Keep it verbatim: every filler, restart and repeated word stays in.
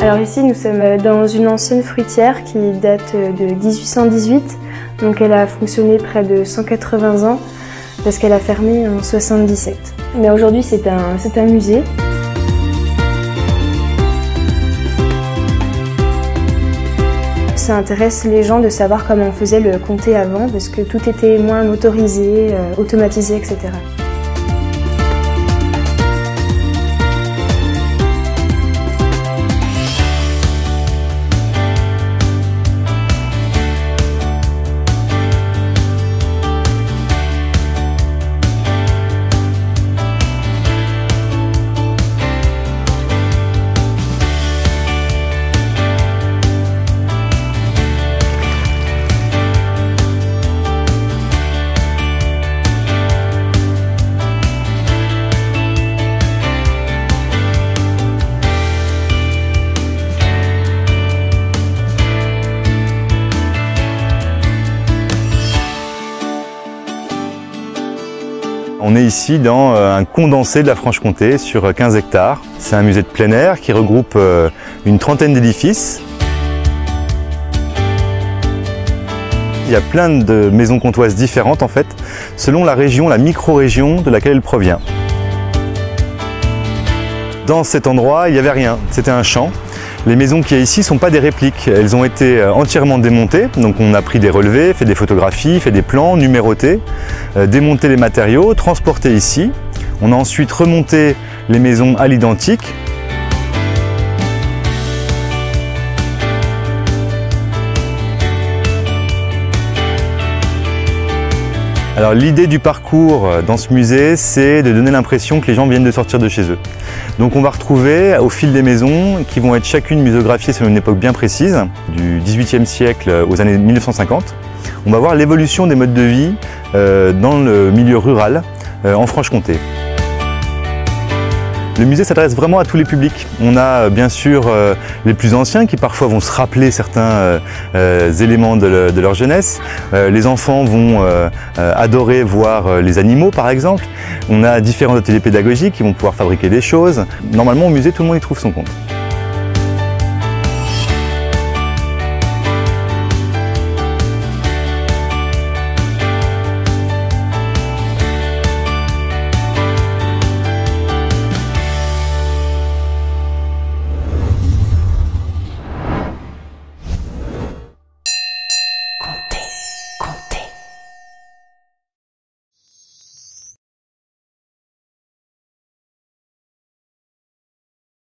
Alors ici, nous sommes dans une ancienne fruitière qui date de mille huit cent dix-huit. Donc elle a fonctionné près de cent quatre-vingts ans parce qu'elle a fermé en soixante-dix-sept. Mais aujourd'hui, c'est un, c'est un musée. Ça intéresse les gens de savoir comment on faisait le comté avant parce que tout était moins motorisé, euh, automatisé, et cetera. On est ici dans un condensé de la Franche-Comté sur quinze hectares. C'est un musée de plein air qui regroupe une trentaine d'édifices. Il y a plein de maisons comtoises différentes en fait, selon la région, la micro-région de laquelle elle provient. Dans cet endroit, il n'y avait rien, c'était un champ. Les maisons qu'il y a ici ne sont pas des répliques, elles ont été entièrement démontées, donc on a pris des relevés, fait des photographies, fait des plans, numérotés, euh, démonté les matériaux, transporté ici. On a ensuite remonté les maisons à l'identique. Alors l'idée du parcours dans ce musée, c'est de donner l'impression que les gens viennent de sortir de chez eux. Donc on va retrouver au fil des maisons, qui vont être chacune musographiées selon une époque bien précise, du dix-huitième siècle aux années mille neuf cent cinquante. On va voir l'évolution des modes de vie euh, dans le milieu rural euh, en Franche-Comté. Le musée s'adresse vraiment à tous les publics. On a bien sûr euh, les plus anciens qui parfois vont se rappeler certains euh, euh, éléments de, le, de leur jeunesse. Euh, les enfants vont euh, euh, adorer voir euh, les animaux par exemple. On a différents ateliers pédagogiques qui vont pouvoir fabriquer des choses. Normalement au musée tout le monde y trouve son compte.